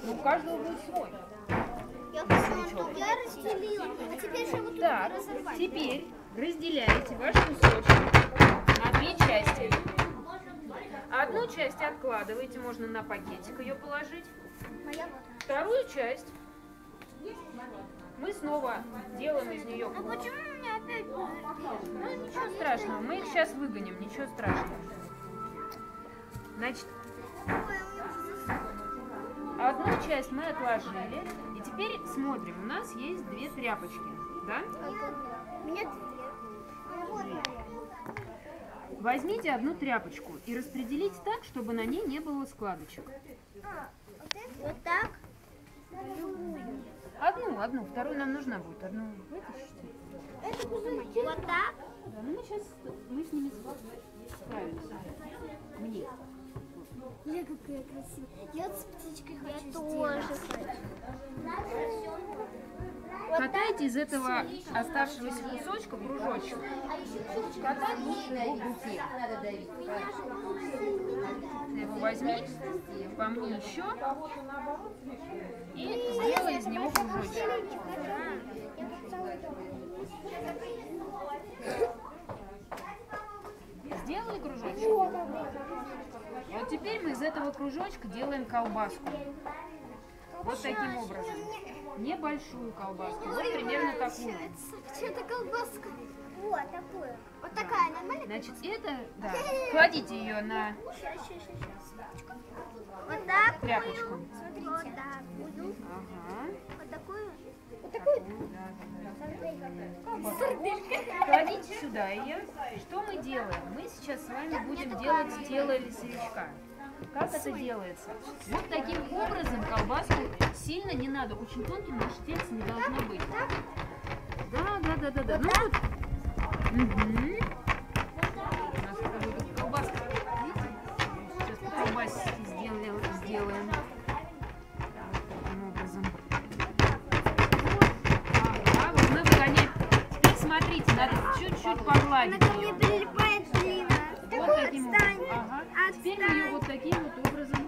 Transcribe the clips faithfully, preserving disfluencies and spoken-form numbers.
Ну, у каждого будет свой. Я хочу, я разделила. А теперь же вот Так, разорвать. теперь разделяете ваш кусочек на две части. Одну часть откладываете, можно на пакетик ее положить. Моя вот. Вторую часть мы снова делаем из нее Ну круг. почему у меня опять пузырьки? Ну, ничего страшного, мы их сейчас выгоним, ничего страшного. Значит, Ой, у меня уже засохло. одну часть мы отложили, и теперь смотрим, у нас есть две тряпочки, да? У меня две. Вот моя. Возьмите одну тряпочку и распределите так, чтобы на ней не было складочек. А, вот это? Вот так? Одну, одну, вторую нам нужна будет, одну вытащите. Это пузырьки. Вот так? Да, ну мы сейчас, мы с ними справимся. Мне. Я какая красивая. Я вот с птичкой хочу. Я тоже хочу. Катайте из этого оставшегося кусочка кружочек. Катайте его в руке. Ты его возьми, по мне еще, и сделай из него кружочек. Сделай кружочек. Вот теперь мы из этого кружочка делаем колбаску. Вот таким образом. Небольшую колбаску. Вот примерно такую. Что это колбаска? Вот такую. Вот такая нормальная? Значит, это, да, кладите ее на Сейчас, сейчас, сейчас. Вот так. тряпочку. Смотрите. Вот такую. Ага. Вот такую. Вот такую. Колбаску. Кладите сюда ее. Что мы делаем? Мы сейчас с вами будем делать тело лесовичка. Как это делается? Вот таким образом колбаску сильно не надо. Очень тонким наше тельце не должно быть. Да, да, да, да, да. Ну вот. Угу. У нас какая тут колбаска. Видите? Сейчас по колбаске сделаем. сделаем. Таким образом. Ага, вот мы выгоняем. Теперь смотрите, надо чуть-чуть погладить Она ко мне ее. прилипает длинно. Вот таким образом. Ага. Теперь мы ее вот таким вот образом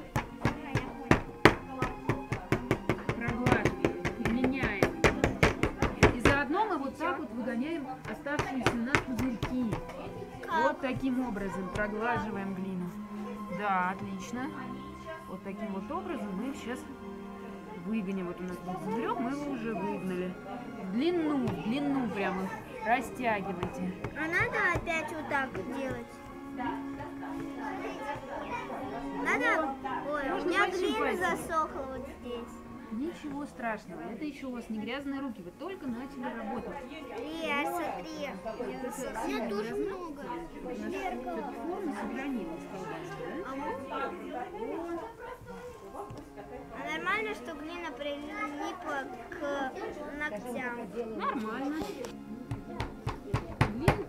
проглаживаем, меняем. И заодно мы вот так вот выгоняем оставшиеся у нас пузырьки. Вот таким образом проглаживаем глину. Да, отлично. Вот таким вот образом мы сейчас выгоним. Вот у нас был пузырек, мы его уже выгнали. В длину, в длину прямо растягивайте. А надо опять вот так делать? Надо? Ой, у Можно меня большим глина пальцем. засохла вот здесь. Ничего страшного, это еще у вас не грязные руки, вы только начали работать. Три, смотри. У меня тоже много. Зеркало. Форма сохранилась колбаска, А нормально, что глина прилипла к ногтям? да? Нормально. Глину